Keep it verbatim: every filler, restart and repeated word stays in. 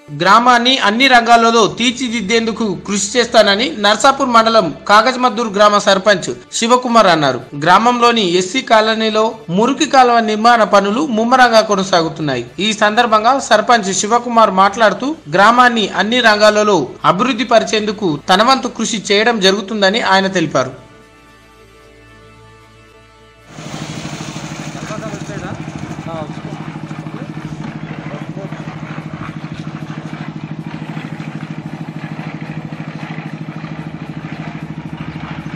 గ్రామాన్ని అన్ని రంగాలలో తీర్చిదిద్దేందుకు కృషి చేస్తానని నర్సాపూర్ మండలం కాగజ్మద్దూర్ గ్రామ సర్పంచ్ శివకుమార్ అన్నారు. గ్రామంలోని ఎస్సీ కాలనీలో మురికి కాలువ నిర్మాణ పనులు ముమ్మరంగా కొనసాగుతున్నాయి. ఈ సందర్భంగా సర్పంచ్ శివకుమార్ మాట్లాడుతూ గ్రామాన్ని అన్ని రంగాలలో అభివృద్ధి పరిచేందుకు తన వంతు కృషి చేయడం జరుగుతుందని ఆయన తెలిపారు. ఆ